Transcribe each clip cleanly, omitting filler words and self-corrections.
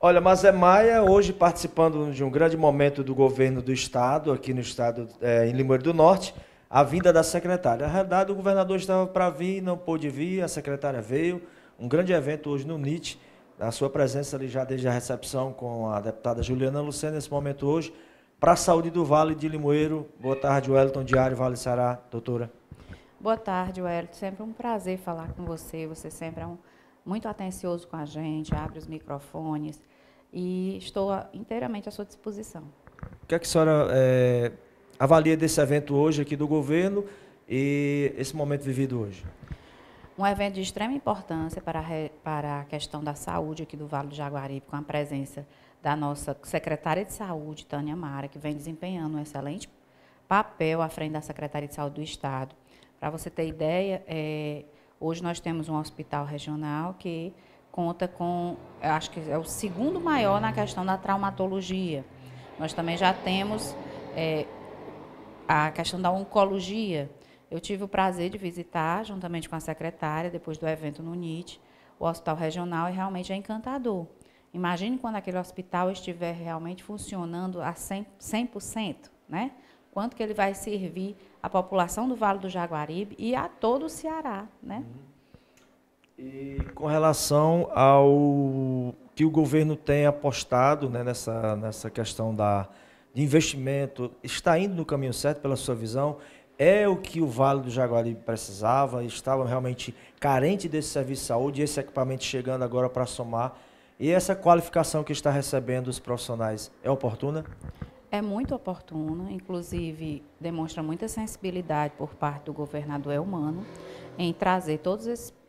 Olha, Mazé Maia, hoje participando de um grande momento do governo do estado, aqui no estado, em Limoeiro do Norte, a vinda da secretária. Na realidade, o governador estava para vir, não pôde vir, a secretária veio. Um grande evento hoje no NIT, a sua presença ali já desde a recepção com a deputada Juliana Lucena, nesse momento hoje, para a saúde do Vale de Limoeiro. Boa tarde, Wellington Diário, Vale Ceará, doutora. Boa tarde, Wellington. Sempre um prazer falar com você. Você sempre é muito atencioso com a gente, abre os microfones e estou inteiramente à sua disposição. O que é que a senhora avalia desse evento hoje aqui do governo e esse momento vivido hoje? Um evento de extrema importância para a questão da saúde aqui do Vale do Jaguaribe, com a presença da nossa secretária de Saúde, Tânia Mara, que vem desempenhando um excelente papel à frente da Secretaria de Saúde do Estado. Para você ter ideia, hoje nós temos um hospital regional que conta com, acho que é o segundo maior na questão da traumatologia. Nós também já temos a questão da oncologia. Eu tive o prazer de visitar, juntamente com a secretária, depois do evento no NIT, o hospital regional, e realmente é encantador. Imagine quando aquele hospital estiver realmente funcionando a 100%, né? Quanto que ele vai servir à população do Vale do Jaguaribe e a todo o Ceará, né? E com relação ao que o governo tem apostado, né, nessa questão de investimento, está indo no caminho certo pela sua visão? É o que o Vale do Jaguaribe precisava? Estava realmente carente desse serviço de saúde e esse equipamento chegando agora para somar? E essa qualificação que está recebendo os profissionais é oportuna? É muito oportuna, inclusive demonstra muita sensibilidade por parte do governador Elmano em trazer todos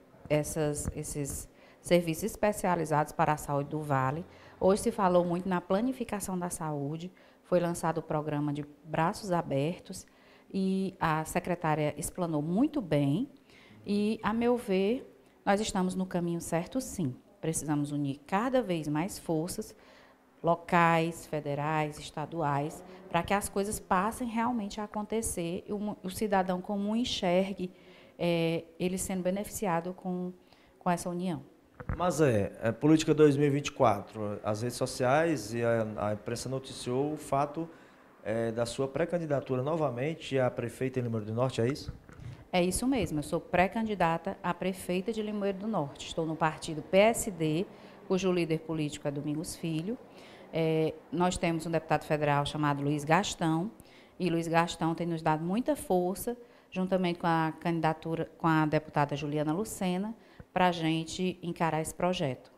esses serviços especializados para a saúde do Vale. Hoje se falou muito na planificação da saúde, foi lançado o programa de Braços Abertos e a secretária explanou muito bem e, a meu ver, nós estamos no caminho certo, sim. Precisamos unir cada vez mais forças, locais, federais, estaduais, para que as coisas passem realmente a acontecer e o cidadão comum enxergue ele sendo beneficiado com essa união. Mas política 2024, as redes sociais e a imprensa noticiou o fato da sua pré-candidatura novamente a prefeita em Limoeiro do Norte, é isso? É isso mesmo, eu sou pré-candidata a prefeita de Limoeiro do Norte. Estou no partido PSD, cujo líder político é Domingos Filho. Nós temos um deputado federal chamado Luiz Gastão, e Luiz Gastão tem nos dado muita força, juntamente com a candidatura, com a deputada Juliana Lucena, para a gente encarar esse projeto.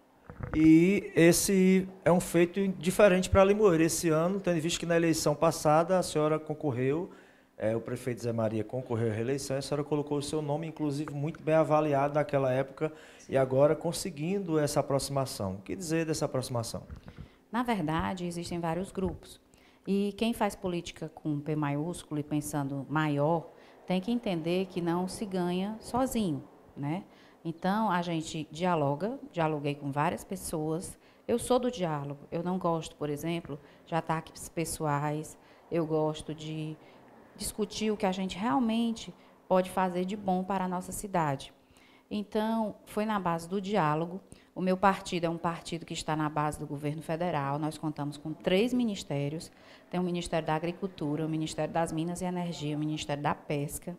E esse é um feito diferente para Limoeiro. Esse ano, tendo visto que na eleição passada a senhora concorreu, o prefeito Zé Maria concorreu à reeleição, a senhora colocou o seu nome, inclusive, muito bem avaliado naquela época, sim, e agora conseguindo essa aproximação. O que dizer dessa aproximação? Na verdade, existem vários grupos. E quem faz política com P maiúsculo e pensando maior, tem que entender que não se ganha sozinho, né? Então, a gente dialoguei com várias pessoas. Eu sou do diálogo, eu não gosto, por exemplo, de ataques pessoais, eu gosto de discutir o que a gente realmente pode fazer de bom para a nossa cidade. Então, foi na base do diálogo. O meu partido é um partido que está na base do governo federal. Nós contamos com 3 ministérios. Tem o Ministério da Agricultura, o Ministério das Minas e Energia, o Ministério da Pesca.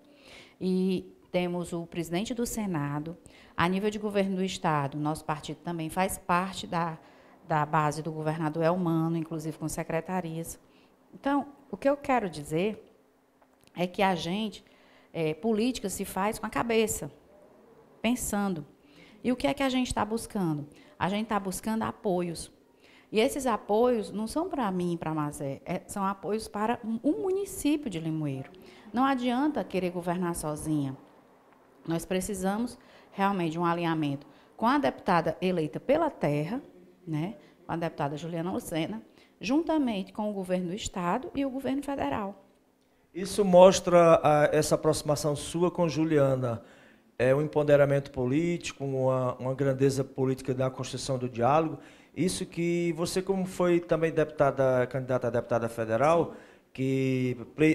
E temos o presidente do Senado. A nível de governo do Estado, nosso partido também faz parte da base do governador Elmano, inclusive com secretarias. Então, o que eu quero dizer é que a gente, política se faz com a cabeça, pensando. E o que é que a gente está buscando? A gente está buscando apoios. E esses apoios não são para mim e para a Mazé, são apoios para um município de Limoeiro. Não adianta querer governar sozinha. Nós precisamos realmente de um alinhamento com a deputada eleita pela terra, né, com a deputada Juliana Lucena, juntamente com o governo do Estado e o governo federal. Isso mostra essa aproximação sua com Juliana, um empoderamento político, uma grandeza política da construção do diálogo. Isso que você, como foi também candidata a deputada federal, que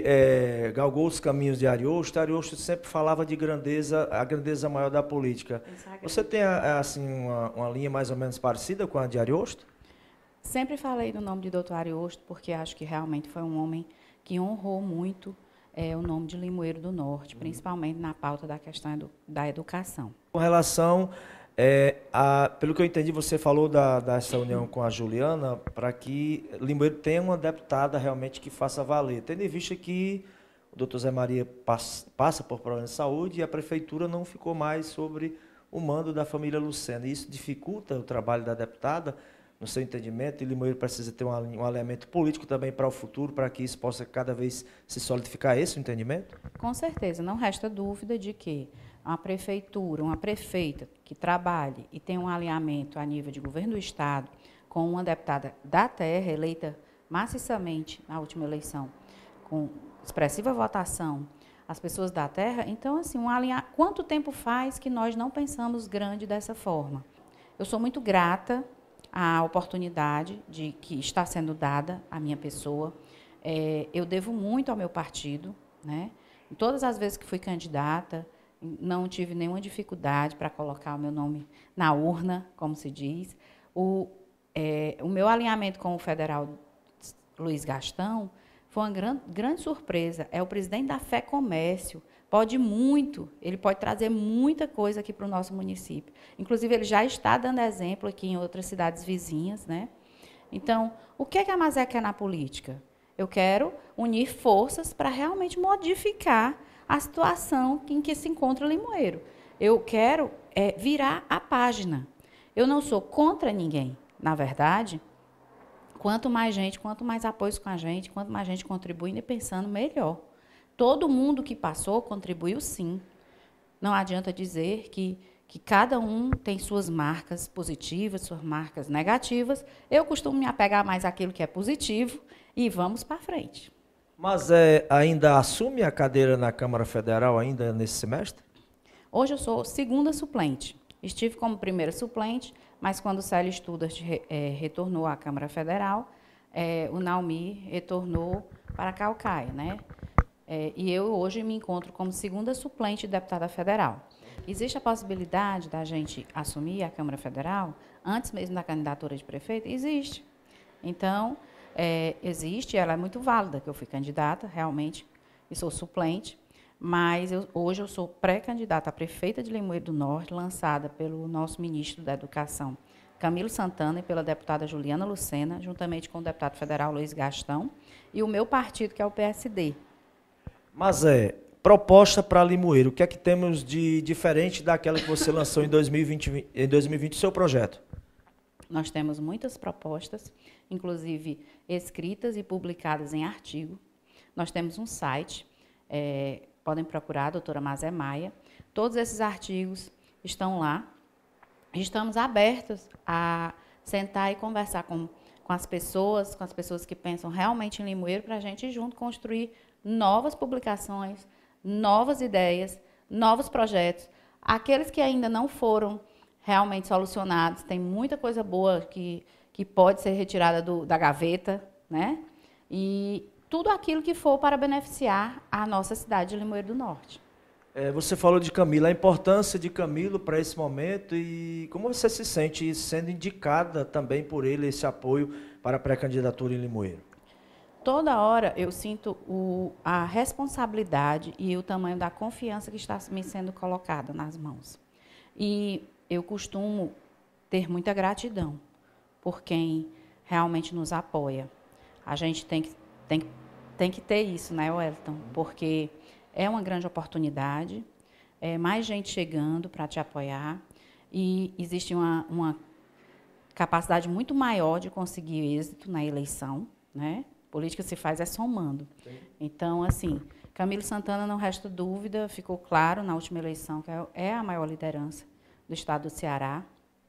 galgou os caminhos de Ariosto sempre falava de grandeza, a grandeza maior da política. Você tem assim uma linha mais ou menos parecida com a de Ariosto? Sempre falei no nome de Dr. Ariosto, porque acho que realmente foi um homem que honrou muito o nome de Limoeiro do Norte, principalmente na pauta da questão da educação. Com relação, pelo que eu entendi, você falou dessa união com a Juliana, para que Limoeiro tenha uma deputada realmente que faça valer, tendo em vista que o doutor Zé Maria passa por problemas de saúde e a prefeitura não ficou mais sobre o mando da família Lucena. E isso dificulta o trabalho da deputada, no seu entendimento, e Limoeiro precisa ter um alinhamento político também para o futuro, para que isso possa cada vez se solidificar, esse o entendimento? Com certeza, não resta dúvida de que uma prefeitura, uma prefeita que trabalhe e tenha um alinhamento a nível de governo do Estado com uma deputada da terra, eleita maciçamente na última eleição, com expressiva votação, as pessoas da terra, então, assim, quanto tempo faz que nós não pensamos grande dessa forma? Eu sou muito grata à oportunidade que está sendo dada à minha pessoa. Eu devo muito ao meu partido, né? Em todas as vezes que fui candidata, não tive nenhuma dificuldade para colocar o meu nome na urna, como se diz. O meu alinhamento com o federal Luiz Gastão foi uma grande surpresa. É o presidente da Fé Comércio. Pode muito, ele pode trazer muita coisa aqui para o nosso município. Inclusive, ele já está dando exemplo aqui em outras cidades vizinhas, né? Então, o que a Mazé quer na política? Eu quero unir forças para realmente modificar a situação em que se encontra Limoeiro. Eu quero virar a página. Eu não sou contra ninguém. Na verdade, quanto mais gente, quanto mais apoios com a gente, quanto mais gente contribuindo e pensando, melhor. Todo mundo que passou contribuiu, sim. Não adianta dizer que cada um tem suas marcas positivas, suas marcas negativas. Eu costumo me apegar mais àquilo que é positivo e vamos para frente. Mas ainda assume a cadeira na Câmara Federal ainda nesse semestre? Hoje eu sou segunda suplente. Estive como primeira suplente, mas quando o Célio Studas retornou à Câmara Federal, o Naumi retornou para Caucaia, né? E eu hoje me encontro como segunda suplente de deputada federal. Existe a possibilidade da gente assumir a Câmara Federal antes mesmo da candidatura de prefeito? Existe. Então, existe, ela é muito válida, que eu fui candidata, realmente, e sou suplente, mas hoje eu sou pré-candidata a prefeita de Limoeiro do Norte, lançada pelo nosso ministro da Educação, Camilo Santana, e pela deputada Juliana Lucena, juntamente com o deputado federal Luiz Gastão, e o meu partido, que é o PSD. Mas proposta para Limoeiro, o que é que temos de diferente daquela que você lançou em 2020, o seu projeto? Nós temos muitas propostas, inclusive escritas e publicadas em artigo. Nós temos um site, podem procurar, doutora Mazé Maia. Todos esses artigos estão lá. Estamos abertos a sentar e conversar com as pessoas que pensam realmente em Limoeiro, para a gente junto construir novas publicações, novas ideias, novos projetos. Aqueles que ainda não foram realmente solucionados, tem muita coisa boa que pode ser retirada da gaveta, né? E tudo aquilo que for para beneficiar a nossa cidade de Limoeiro do Norte. Você falou de Camilo, a importância de Camilo para esse momento e como você se sente sendo indicada também por ele esse apoio para a pré-candidatura em Limoeiro? Toda hora eu sinto a responsabilidade e o tamanho da confiança que está me sendo colocada nas mãos. E eu costumo ter muita gratidão por quem realmente nos apoia. A gente tem que ter isso, né, Wellington? Porque é uma grande oportunidade, mais gente chegando para te apoiar e existe uma capacidade muito maior de conseguir êxito na eleição, né? Política se faz somando. Sim. Então, assim, Camilo Santana, não resta dúvida, ficou claro na última eleição que é a maior liderança do estado do Ceará.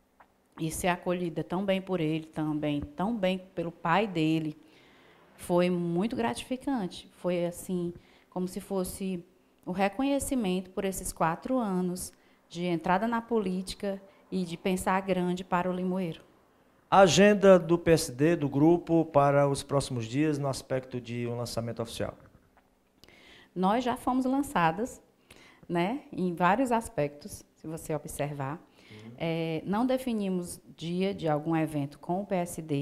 E ser acolhida tão bem por ele, tão bem pelo pai dele, foi muito gratificante. Foi, assim, como se fosse o reconhecimento por esses 4 anos de entrada na política e de pensar grande para o Limoeiro. A agenda do PSD, do grupo, para os próximos dias, no aspecto de um lançamento oficial? Nós já fomos lançadas, né, em vários aspectos, se você observar. Não definimos dia de algum evento com o PSD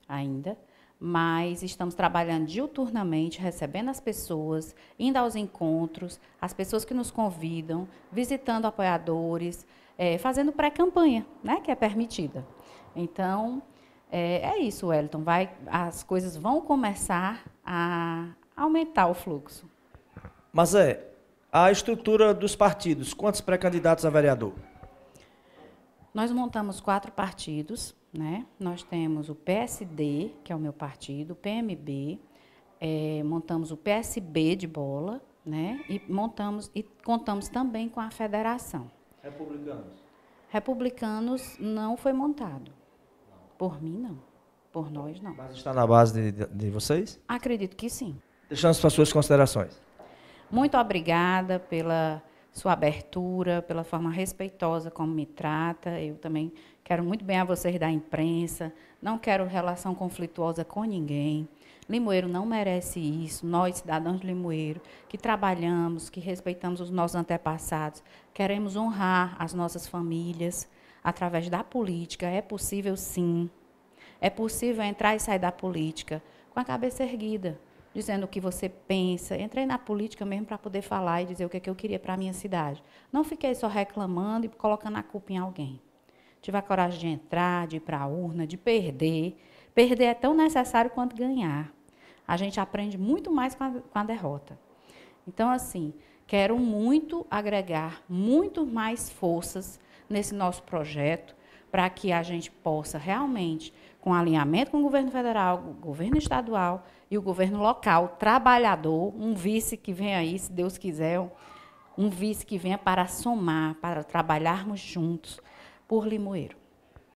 ainda, mas estamos trabalhando diuturnamente, recebendo as pessoas, indo aos encontros, as pessoas que nos convidam, visitando apoiadores, fazendo pré-campanha, né, que é permitida. Então, é isso, Wellington. As coisas vão começar a aumentar o fluxo. Mas a estrutura dos partidos, quantos pré-candidatos a vereador? Nós montamos 4 partidos, né? Nós temos o PSD, que é o meu partido, o PMB, montamos o PSB de bola, né? E contamos também com a federação. Republicanos? Republicanos não foi montado. Por mim, não. Por nós, não. Mas está na base de vocês? Acredito que sim. Deixamos para as suas considerações. Muito obrigada pela sua abertura, pela forma respeitosa como me trata. Eu também quero muito bem a vocês da imprensa. Não quero relação conflituosa com ninguém. Limoeiro não merece isso. Nós, cidadãos de Limoeiro, que trabalhamos, que respeitamos os nossos antepassados, queremos honrar as nossas famílias através da política. É possível, sim. É possível entrar e sair da política com a cabeça erguida, dizendo o que você pensa. Entrei na política mesmo para poder falar e dizer o que eu queria para a minha cidade. Não fiquei só reclamando e colocando a culpa em alguém. Tive a coragem de entrar, de ir para a urna, de perder. Perder é tão necessário quanto ganhar. A gente aprende muito mais com a derrota. Então, assim, quero muito agregar muito mais forças nesse nosso projeto para que a gente possa realmente, com alinhamento com o governo federal, o governo estadual e o governo local, trabalhador, um vice que vem aí, se Deus quiser, um vice que venha para somar, para trabalharmos juntos por Limoeiro.